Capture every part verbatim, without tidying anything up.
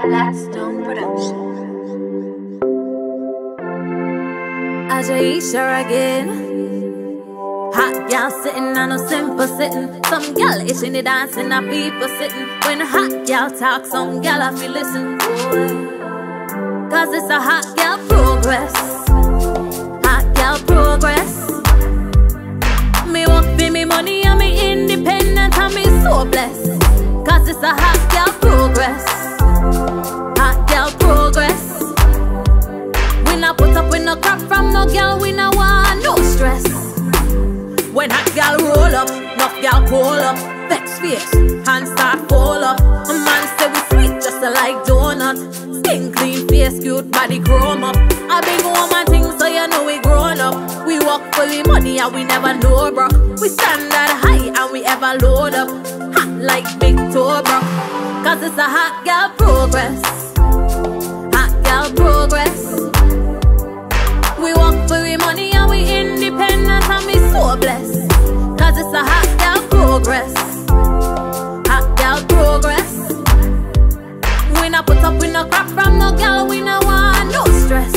Blackstone Production. Ajaisha again. Hot gal sitting on a simple sitting. Some gal itching the dancing, and people sitting. When a hot gal talk, some gal I feel listen. Cause it's a hot gal progress. Hot gal progress. Me work for me money and me independent and me so blessed. Cause it's a hot gal progress. Hot gal progress. We not put up with no crap from no gal, we no want no stress. When hot gal roll up, enough gal pull up, vex face, hands start fall up. A man say we sweet just like donut. Skin clean, face cute, body chrome up. A big woman thing so you know we grown up. We work for the money and we never know broke. We stand that high and we ever load up. Hot like big toe broke. Cause it's a hot gal progress. Hot gal progress. We work for the money and we independent and we so blessed. Cause it's a hot gal progress. Hot gal progress. We not put up with no crap from no gal, we no want no stress.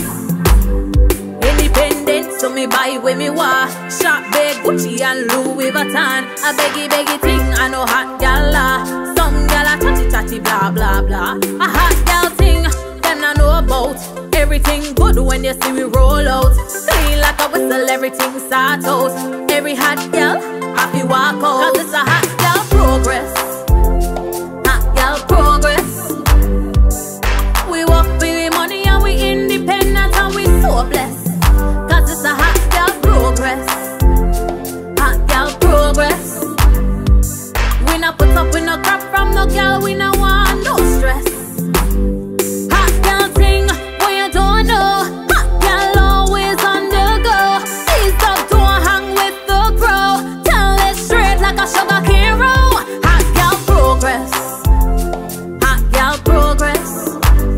Independent, so me buy when me want. Shop big Gucci and Louis Vuitton. A beggy beggy thing, I know hot gal la. Some gal a chatty chatty blah blah blah. A hot gal thing, them I know about. Everything good when you see we roll out. Clean like a whistle, everything start out. Every hot gal, happy walk out. Cause it's a hot gal progress. Hot gal progress. We work for the money and we independent and we so blessed. Cause it's a hot gal progress. Hot gal progress. We not put up with no crap from no gal, we no want no stress. Hot gal thing, what you don't know. Hot gal always on the go. Please stop, don't hang with the crow. Tell it straight like a sugar cane roll. Hot gal progress. Hot gal progress.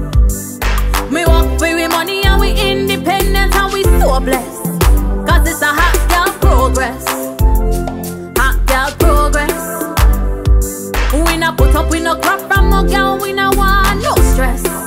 Me work for we money and we independent and we so blessed. Cause it's a hot gal progress. Hot gal progress. We not put up with no crap from no gal, we no want no stress.